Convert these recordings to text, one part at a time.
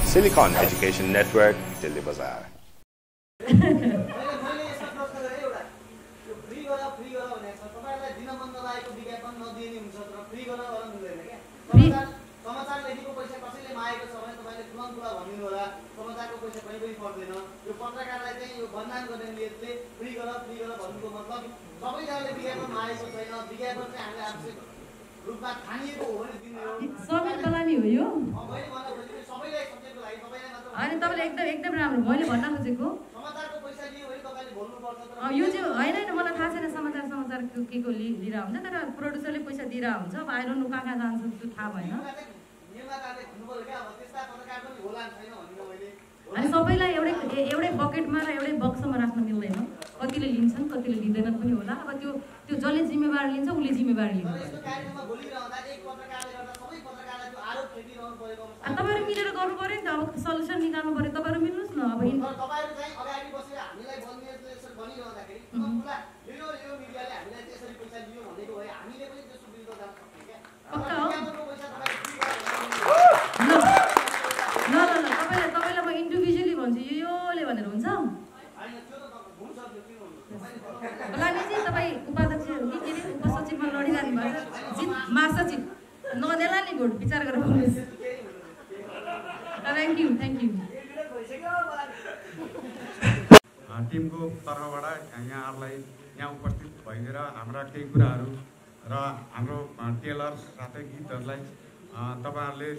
Silicon Education Network, Delhi Bazaar. समाचार लेखेको पैसा कसैले मागेको छ भने तपाईले तुरन्त कुरा भनिदिनु होला समाचारको पैसा कहीँ पनि पर्दैन यो पत्रकारलाई चाहिँ यो बदनाम गर्ने नियतले फ्री गर भन्नुको मतलब सबैजनाले विज्ञापन मागेको छैन विज्ञापन चाहिँ हामीले आवश्यक रूपमा खानिएको हो भने दिनु हो सबैको लागि हो यो मैले भन्न खोजेको सबैलाई सब्जेक्टको लागि सबैलाई मात्र अनि तपाईले एकदम राम्रो मैले भन्न खोजेको समाचारको पैसा लियो भने तपाईले बोल्नु पर्छ तर यो चाहिँ हैन मलाई थाहा छैन समाचार के को लिएर हुन्छ तर प्रोड्युसरले पैसा दिएर हुन्छ अब आई डोन्ट नो कहाँ जान्छ त्यो थाहा भएन निर्माताले भन्नुभयो क्या अब त्यस्ता पत्रकार पनि होला छैन भनेको मैले अनि सबैलाई एउटै बकेटमा र एउटै बक्समा राख्न मिल्दैन कतिले लिन्छन् कतिले लिँदैनन् पनि होला अब त्यो जसले जिम्मेवार लिन्छ उसले जिम्मेवार लिन्छ यस्तो कार्यक्रममा बोलिरहँदा एक पत्रकारले गर्दा सबै पत्रकारलाई त्यो आरोप फेरिरहनु परेको अनि तपाईहरु मिलेर गर्नु पर्यो नि त अब सल्युसन निकाल्नु पर्यो तपाईहरु मिल्नुस् न अब तपाईहरु चाहिँ अगाडि बसेर हामीलाई भन्ने यसरी भनिरहँदाखेरि पुरा यो मिडियाले हामीलाई त्यसरी पैसा दियो भनेको भए हामीले पनि त्यसको विरुद्ध जान सक्छौँ क्या पक्का हो ल तपाईलाई म इन्डिभिजुअली भन्छु योले भनेर हुन्छ होला नि चाहिँ तपाईँ उपाध्यक्ष के अरे उपसचिवमा लडिरहनु भएको महासचिव नदेला नि भोट विचार गरेर भन्नुहोस् थ्याङ्क यू टिमको तर्फबाट यहाँहरूलाई यहाँ उपस्थित भइदिएर हाम्रा केही कुराहरू र हाम्रो टेलर साथै गीतहरूलाई तपाईँहरूले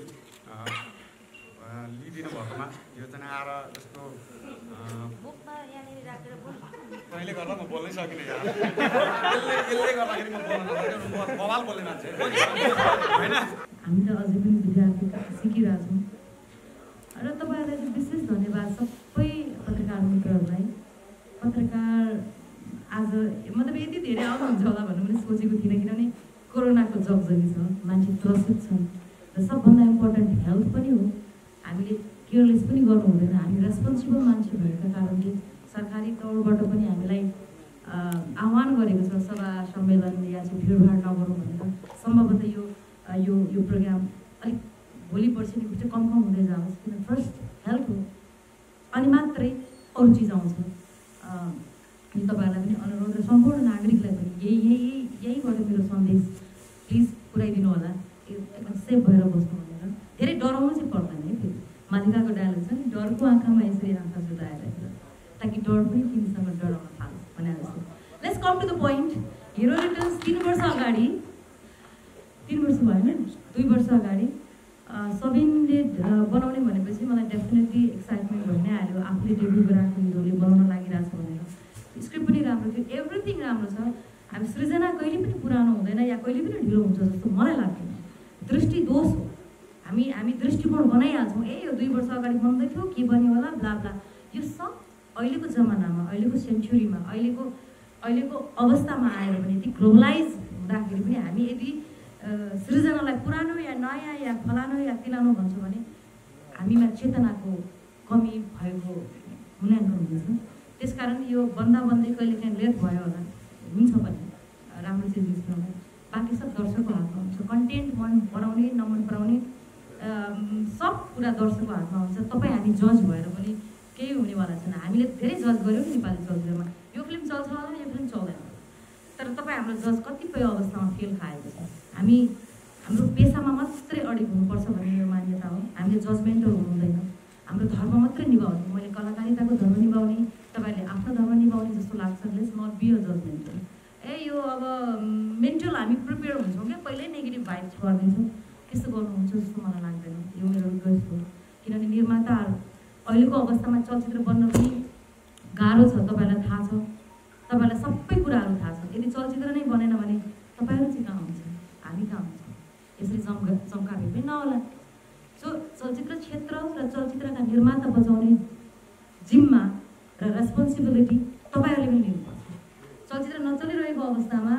लिइदिनु भएकोमा यो चाहिँ आएर जस्तो कहिले गर्दा म बोल्नै सकिनँ यार यसले गर्दाखेरि म बोल्न बवाल बोल्ने मान्छे होइन हामी त अझै पनि विद्यार्थी सिकिरहेछौँ र तपाईँहरूलाई चाहिँ विशेष धन्यवाद सबै पत्रकार मित्रहरूलाई पत्रकार आज मतलब यति धेरै आउनुहुन्छ होला भन्नु पनि सोचेको थिइनँ किनभने कोरोनाको जगजगी छ मान्छे त्रसित छन् र सबभन्दा इम्पोर्टेन्ट हेल्थ पनि हो हामीले केयरलेस पनि गर्नु हुँदैन हामी रेस्पोन्सिबल मान्छे भएका कारणले सरकारी तौरबाट पनि हामीलाई आह्वान गरेको छ सभा सम्मेलन या चाहिँ भिडभाड नगरौँ भनेर सम्भवतः यो प्रोग्राम अलिक भोलि पर्सिदेखि चाहिँ कम हुँदै जाओस् किन फर्स्ट हेल्थ हो अनि मात्रै अरू चिज आउँछ तपाईँहरूलाई पनि अनुरोध र सम्पूर्ण नागरिकलाई पनि यहीबाट मेरो सन्देश प्लिज पुऱ्याइदिनु होला एकदम सेफ भएर बस्नु भनेर धेरै डराउनु चाहिँ पर्दैन है फेरि मालिकाको डायलग छ नि डरको आँखामा यसरी आँखा जुदाएर ताकि डर पनि तिमीसँग डराउन थालोस् भने जस्तो let's come to the point Hero Returns 3 वर्ष अगाडि 3 वर्ष भएन 2 वर्ष अगाडि सबिनले बनाउने भनेपछि मलाई डेफिनेटली एक्साइटमेन्ट भइ नै हाल्यो आफूले डेब्यू गरेको हिरोले बनाउन लागिरहेको छ भनेर स्क्रिप्ट पनि राम्रो थियो एभ्रिथिङ राम्रो छ हामी सृजना कहिले पनि पुरानो हुँदैन या कहिले पनि ढिलो हुन्छ जस्तो मलाई लाग्दैन दृष्टि दोष हो हामी दृष्टिकोण बनाइहाल्छौँ यो 2 वर्ष अगाडि बन्दै थियो के बन्यो होला ब्ला ब्ला यो सब अहिलेको जमानामा अहिलेको सेन्चुरीमा अहिलेको अवस्थामा आएर पनि यति ग्लोबलाइज हुँदाखेरि पनि हामी यदि सृजनालाई पुरानो या नयाँ या फलानो या तिलानो भन्छौँ भने हामीमा चेतनाको कमी भएको मूल्याङ्कन हुन्छ त्यसकारण यो बन्दै कहिले काहीँ लेट भयो होला हुन्छ पनि राम्रो चिज निस्कनु बाँकी सब दर्शकको हातमा हुन्छ कन्टेन्ट मन पराउने नमन पराउने सब कुरा दर्शकको हातमा हुन्छ तपाईँ हामी जज भएर पनि केही हुनेवाला छैन हामीले धेरै जज गऱ्यौँ नि नेपाली चलचित्रमा यो फिल्म चल्छ होला यो फिल्म चल्दैन तर तपाईँ हाम्रो जज कतिपय अवस्थामा फेल खाएको छ हाम्रो पेसामा मात्रै अडिग हुनुपर्छ भन्ने यो मान्यता हो हामीले जजमेन्टल हुनु हुँदैन हाम्रो धर्म मात्रै निभाउने मैले कलाकारिताको धर्म निभाउने तपाईँहरूले आफ्नो धर्म निभाउने जस्तो लाग्छ let's not be a judgemental यो अब मेन्टल हामी प्रिपेयर हुन्छौँ क्या पहिल्यै नेगेटिभ भाइब्स गरिदिन्छौँ त्यस्तो गर्नुहुन्छ जस्तो मलाई लाग्दैन यो मेरो रिक्वेस्ट हो किनभने निर्माताहरू अहिलेको अवस्थामा चलचित्र बन्न पनि गाह्रो छ तपाईँलाई थाहा छ तपाईँलाई सबै कुराहरू थाहा छ यदि चलचित्र नै बनेन भने तपाईँहरू चाहिँ कहाँ हुन्छ हामी कहाँ हुन्छ यसरी चम्काबी पनि नहोला सो चलचित्र क्षेत्र र चलचित्रका निर्माता बचाउने जिम्मा र रेस्पोन्सिबिलिटी तपाईँहरूले पनि लिनुपर्छ चलचित्र नचलिरहेको अवस्थामा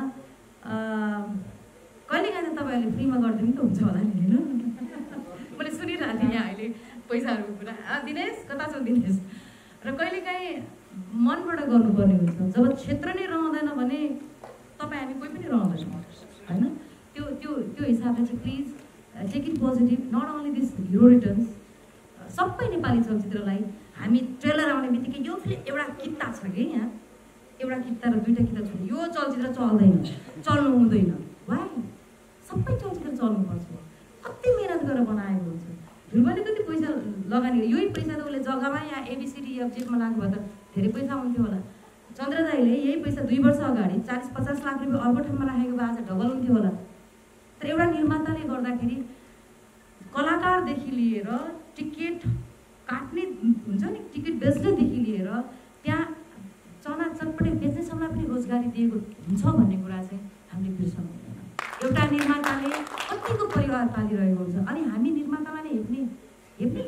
कहिलेकाहीँ त तपाईँहरूले फ्रीमा गरिदिनु त हुन्छ होला नि होइन मैले सुनिरहेको थिएँ यहाँ अहिले पैसाहरूको कुरा दिनेश कता छ दिनेश र कहिलेकाहीँ मनबाट गर्नुपर्ने हुन्छ जब क्षेत्र नै रहँदैन भने तपाईँ हामी कोही पनि रहँदैन होइन त्यो हिसाबले चाहिँ please take it positive not only this Hero Returns सबै नेपाली चलचित्रलाई हामी ट्रेलर आउने बित्तिकै यो फिल्म एउटा किता छ कि यहाँ एउटा किता र दुईटा किता छ यो चलचित्र चल्दैन चल्नु हुँदैन वाइ सबै चलचित्र चल्नुपर्छ कति मेहनत गरेर बनाएको हुन्छ ध्रुवले कति पैसा लगानी यही पैसा त उसले जग्गामा यहाँ एबिसिडी एफजेडमा लाग्नुभयो त धेरै पैसा हुन्थ्यो होला चन्द्र दाईले यही पैसा 2 वर्ष अगाडि 40-50 लाख रुपियाँ अर्को ठाउँमा राखेको भए आज डबल हुन्थ्यो होला तर एउटा निर्माताले गर्दाखेरि कलाकारदेखि लिएर टिकट काट्ने हुन्छ नि टिकट बेच्नेदेखि लिएर त्यहाँ चना चटपटे बेच्नेसम्मलाई पनि रोजगारी दिएको हुन्छ भन्ने कुरा चाहिँ हामीले बिर्सनु हुँदैन एउटा निर्माताले कतिको परिवार पालिरहेको हुन्छ अनि हामी निर्मातालाई नै हेप्ने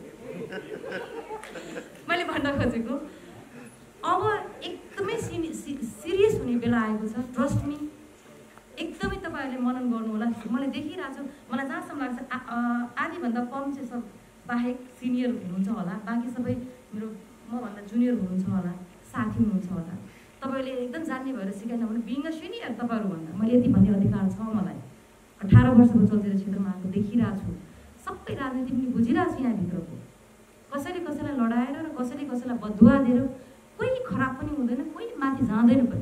मैले भन्न खोजेको अब एकदमै सिरियस हुने बेला आएको छ ट्रस्ट मी एकदमै तपाईँहरूले मनन गर्नु होला मैले देखिरहेको छु मलाई जहाँसम्म लाग्छ आधीभन्दा कम चाहिँ सब बाहेक सिनियर हुनुहुन्छ होला बाँकी सबै मेरो मभन्दा जुनियर हुनुहुन्छ होला साथी हुनुहुन्छ होला तपाईँले एकदम जान्ने भएर सिकाएन भने बिङ अ सिनियर तपाईँहरूभन्दा मैले यति भन्ने अधिकार छ मलाई 18 वर्षको चलचित्र क्षेत्रमा आएको देखिरहेको छु सबै राजनीति पनि बुझिरहेको छु यहाँभित्रको कसैले कसैलाई लडाएर र कसैले कसैलाई बदुवा दिएर कोही खराब पनि हुँदैन कोही माथि जाँदैन पनि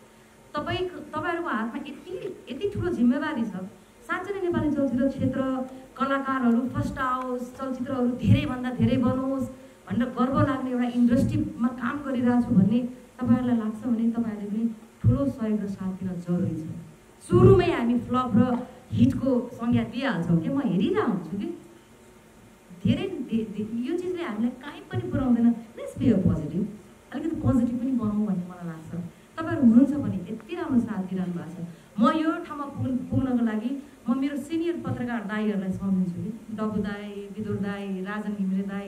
तपाईँहरूको हातमा यति ठुलो जिम्मेवारी छ साँच्चै नेपाली चलचित्र क्षेत्र कलाकारहरू फर्स्ट आओस् चलचित्रहरू धेरैभन्दा धेरै बनोस् भनेर गर्व लाग्ने एउटा इन्डस्ट्रीमा काम गरिरहेको छु भन्ने तपाईँहरूलाई लाग्छ भने तपाईँहरूले पनि ठुलो सहयोग र साथ दिन जरुरी छ सुरुमै हामी फ्लप र हिटको संज्ञा दिइहाल्छौँ कि म हेरिरहेको हुन्छु कि धेरै यो चिजले हामीलाई कहीँ पनि पुऱ्याउँदैन लेट्स बी अ पोजिटिभ अलिकति पोजिटिभ पनि बनाउँ भन्ने मलाई लाग्छ तपाईँहरू हुनुहुन्छ भने यति राम्रो साथ दिइरहनु भएको छ म यो ठाउँमा पुग्नको लागि म मेरो सिनियर पत्रकार दाईहरूलाई सम्झिन्छु कि डबु दाई विदुर दाई राजन घिमिरे दाई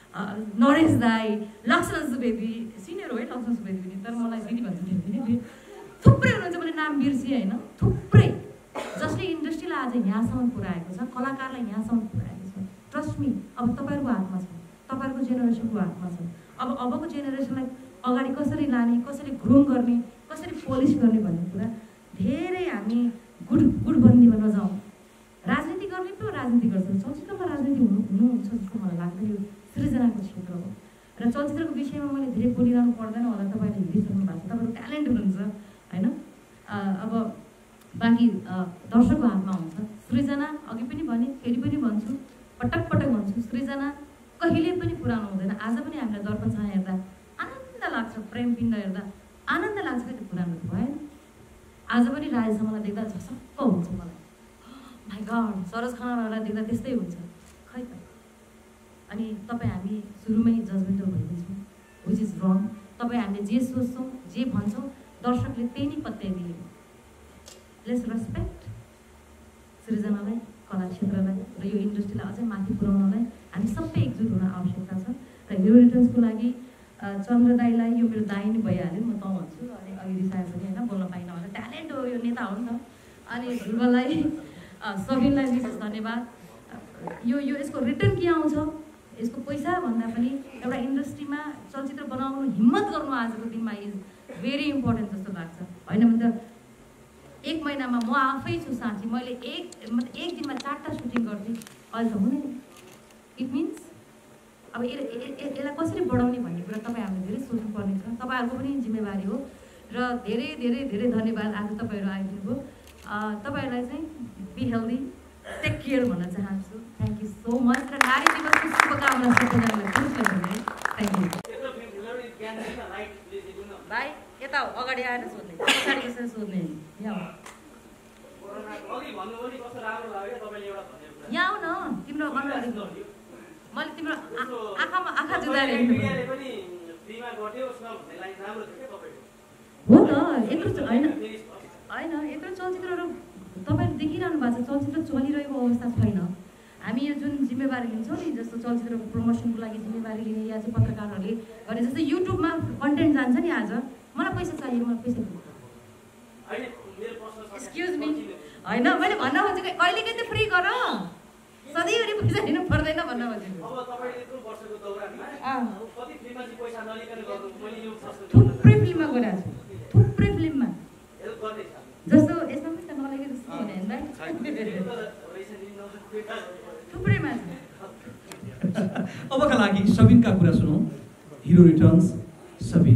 नरेश दाई लक्ष्मण सुवेदी सिनियर हो है लक्ष्मण सुवेदी पनि तर मलाई दिदी भन्छु नि थुप्रै हुनुहुन्छ मैले नाम बिर्सिएँ होइन थुप्रै जसले इन्डस्ट्रीलाई आज यहाँसम्म पुऱ्याएको छ कलाकारलाई यहाँसम्म पुऱ्याएको छ ट्रस्ट मी अब तपाईँहरूको हातमा छ तपाईँहरूको जेनेरेसनको हातमा छ अबको जेनेरेसनलाई अगाडि कसरी लाने कसरी ग्रुम गर्ने कसरी पोलिस गर्ने भन्ने कुरा धेरै हामी गुडबन्दीमा नजाउँ राजनीति गर्ने पो राजनीति गर्छ चलचित्रमा राजनीति हुनुहुन्छ जस्तो मलाई लाग्दैन यो सृजनाको क्षेत्र हो र चलचित्रको विषयमा मैले धेरै बोलिरहनु पर्दैन होला तपाईँले हेरिसक्नु भएको छ तपाईँको ट्यालेन्ट हुनुहुन्छ होइन अब बाँकी दर्शकको हातमा हुन्छ सृजना अघि पनि भने फेरि पनि भन्छु पटक पटक भन्छु सृजना कहिले पनि पुरानो हुँदैन आज पनि हामीलाई दर्पण छाया हेर्दा आनन्द लाग्छ प्रेम पिण्ड हेर्दा आनन्द लाग्छ कि त्यो पुरानो त भएन आज पनि राजेशमलाई देख्दा झसक्क हुन्छ मलाई माइ गड सरोज खनालहरूलाई देख्दा त्यस्तै हुन्छ खै त अनि तपाईँ हामी सुरुमै जजमेन्टल भइदिन्छौँ विच इज रङ तपाईँ हामीले जे सोच्छौँ जे भन्छौँ दर्शकले त्यही नै पत्याइदिएको लेट्स रेस्पेक्ट सृजनालाई कला क्षेत्रलाई र यो इन्डस्ट्रीलाई अझै माथि पुर्याउनलाई हामी सबै एकजुट हुन आवश्यकता छ र हिरो रिटर्न्सको लागि चन्द्र दाईलाई यो मेरो दाई नै भइहाल्यो म त भन्छु अनि अघि रिसाए पनि होइन बोल्न पाइनँ भने ट्यालेन्ट हो यो नेता हो नि त अनि ध्रुवलाई सबिनलाई विशेष धन्यवाद यो यसको रिटर्न के आउँछ यसको पैसा भन्दा पनि एउटा इन्डस्ट्रीमा चलचित्र बनाउनु हिम्मत गर्नु आजको दिनमा इज भेरी इम्पोर्टेन्ट जस्तो लाग्छ होइन भने त 1 महिनामा म आफै छु साँच्ची मैले एक दिनमा 4टा सुटिङ गर्थेँ अहिले त हुँदैन इट मिन्स अब यसलाई कसरी बढाउने भन्ने कुरा तपाईँहरूले धेरै सोच्नुपर्ने छ तपाईँहरूको पनि जिम्मेवारी हो र धेरै धेरै धेरै धन्यवाद आज तपाईँहरू आइदिनुभयो तपाईँहरूलाई चाहिँ बी हेल्दी टेक केयर भन्न चाहन्छु थ्याङ्क यू सो मच र नारी दिवसको शुभकामना सबैजनालाई पुरुषलाई भन्ने थ्याङ्क यू भाइ यता अगाडि आएर सोध्ने पछाडि कसरी सोध्ने यहाँ आऊ न तिम्रो अनुहार मैले तिम्रो आँखामा आँखा जुदाएर हो त यत्रो होइन यत्रो चलचित्रहरू तपाईँले देखिरहनु भएको छ चलचित्र चलिरहेको अवस्था छैन हामी यो जुन जिम्मेवारी लिन्छौँ नि जस्तो चलचित्रको प्रमोसनको लागि जिम्मेवारी लिने या चाहिँ पत्रकारहरूले भने जस्तो युट्युबमा कन्टेन्ट जान्छ नि आज मलाई पैसा चाहियो मलाई पैसा एक्सक्युज मी होइन मैले भन्न खोजेको कहिलेकाहीँ त फ्री गर सधैँभरि पैसा दिनु पर्दैन भन्न खोजेको थुप्रै फिल्ममा गइरहेको छु थुप्रै फिल्ममा जस्तो यसमा पनि त नलेको जस्तो हुने होइन थुप्रैमा छ अबका लागि सबिनका कुरा सुनौँ। Hero Returns Sabin.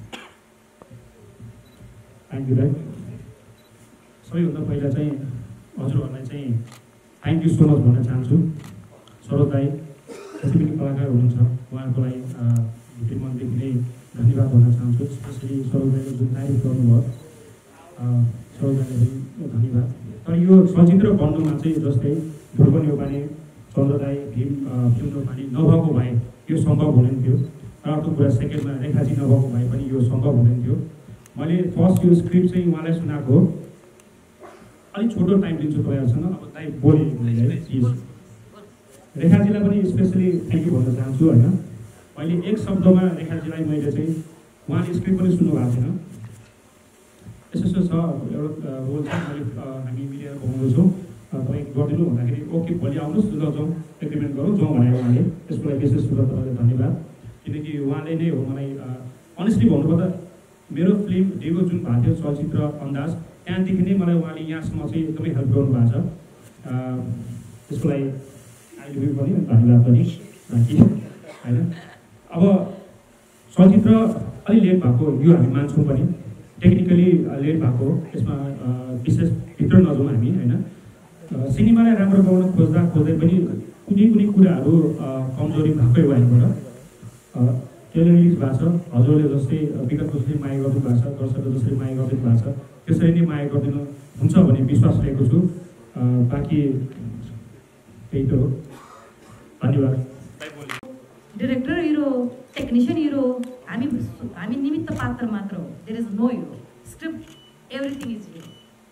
Thank you दाइ। सबैभन्दा पहिला चाहिँ हजुरहरूलाई चाहिँ थ्याङ्क यू सो मच भन्न चाहन्छु। सरोज दाइ जति पनि कलाकार हुनुहुन्छ उहाँहरूको लागि भित्री मनदेखि नै धन्यवाद भन्न चाहन्छु। स्पेसली सरोज दाइले जुन तारिफ गर्नुभयो सरोज दाइलाई पनि धन्यवाद। तर यो चलचित्र बन्नुमा चाहिँ जस्तै ध्रुव नेपाली, चन्द्र दाइ, भीम नेपाली नभएको भए यो सम्भव हुँदैन थियो। र अर्को कुरा सेकेन्डमा रेखाजी नभएको भए पनि यो सम्भव हुँदैन थियो। मैले फर्स्ट यो स्क्रिप्ट चाहिँ उहाँलाई सुनाएको हो। अलिक छोटो टाइम दिन्छु तपाईँहरूसँग। अब दाइ बोले प्लिज। रेखाजीलाई पनि स्पेसली थ्याङ्क यू भन्न चाहन्छु होइन। मैले एक शब्दमा रेखाजीलाई मैले चाहिँ उहाँले स्क्रिप्ट पनि सुन्नु भएको थिएन। यसो छ एउटा रोल छ मैले हामी मिडियामा पाउँदैछौँ तपाईँ गरिदिनु भन्दाखेरि ओके भोलि आउनुहोस् ल जाउँ एग्रिमेन्ट गरौँ जाउँ भनेर उहाँले। त्यसको लागि विशेष रूपमा तपाईँलाई धन्यवाद। किनकि उहाँले नै हो मलाई अनेस्टली भन्नुपर्दा मेरो फिल्म डेगो जुन भएको थियो चलचित्र अन्दाज त्यहाँदेखि नै मलाई उहाँले यहाँसम्म चाहिँ एकदमै हेल्प गर्नुभएको छ। त्यसको लागि अहिले पनि धन्यवाद पनि होइन। अब चलचित्र अलि लेट भएको यो हामी मान्छौँ पनि, टेक्निकली लेट भएको यसमा विशेष भित्र नजाउँ हामी होइन। सिनेमालाई राम्रो बनाउन खोज्दा पनि कुनै कुनै कुराहरू कमजोरी भएकै वाइबाट त्यसले रिलिज भएको छ। हजुरले जस्तै विगतको जसरी माया गरिदिनु भएको छ, दर्शकले जसरी माया गरिदिनु भएको छ त्यसरी नै माया गरिदिनु हुन्छ भन्ने विश्वास लिएको छु। बाँकी त्यही त हो। धन्यवाद। डाइरेक्टर हिरो, टेक्निसियन हिरो, हामी निमित्त पात्र मात्र हो। There is no hero. Script everything is hero.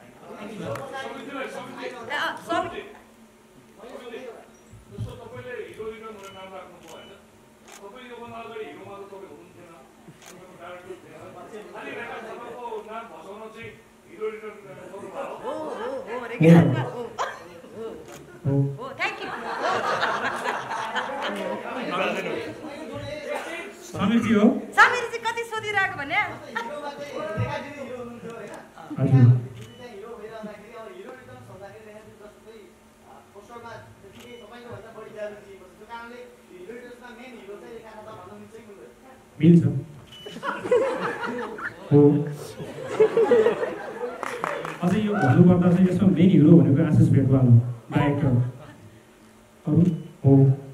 Samirji हो। समीरजी कति सोधिरहेको भने मिल्छ हो। अझै यो भन्नुपर्दा चाहिँ यसमा मेन हिरो भनेको आशिष भेटवाल हो, डाइरेक्टर। अरू हो